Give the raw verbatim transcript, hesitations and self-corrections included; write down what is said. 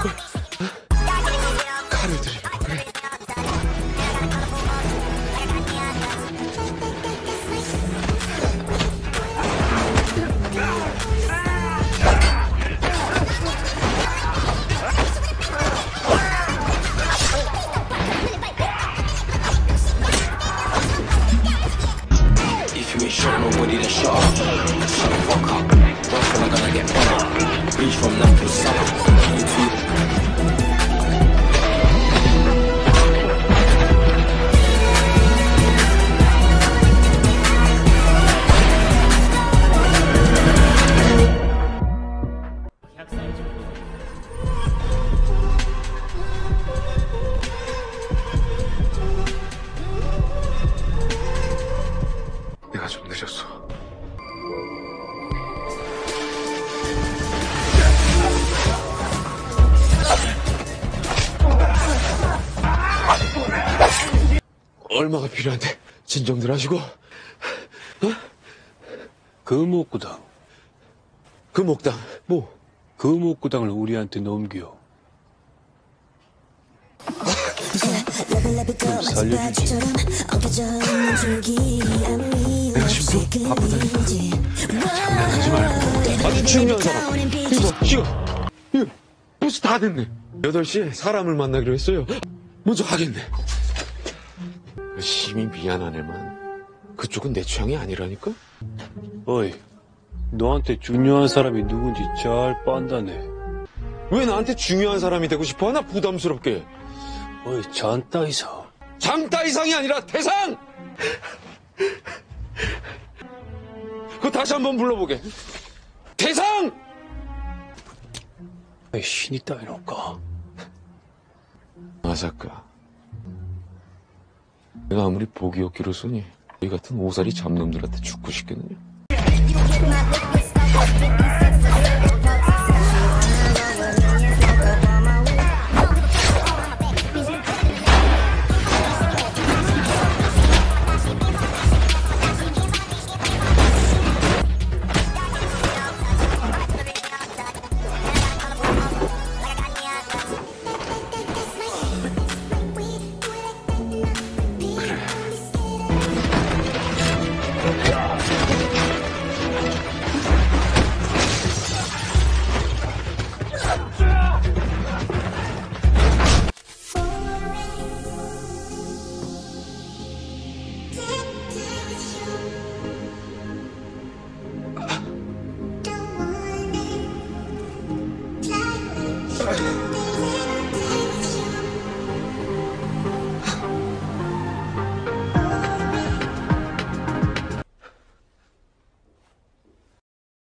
걸. 칼을 들이고 그래. If you ain't sure nobody to show up, shut the fuck up. Don't feel like I'm gonna get better. Reach from left to south. You too. 내가 좀 늦었어. 얼마가 필요한데 진정들 하시고. 어? 금옥구당. 금옥당 뭐? 금옥구당을 우리한테 넘겨. 좀 살려주지. 내가 심도 바쁘다니까. 장난하지 말고. 아주 중요한 사람. 이거 지금 이거 벌써 다 됐네. 여덟 시에 사람을 만나기로 했어요. 먼저 가겠네. 심히 미안하네만 그쪽은 내 취향이 아니라니까. 어이, 너한테 중요한 사람이 누군지 잘 빤다네. 왜 나한테 중요한 사람이 되고 싶어 하나 부담스럽게. 어이, 잔따이사. 장따 이상이 아니라 대상! 그거 다시 한번 불러보게. 대상! 왜 신이 따위놓을까? 아사카, 내가 아무리 복이 없기로 쏘니 이 같은 오사리 잡놈들한테 죽고 싶겠느냐?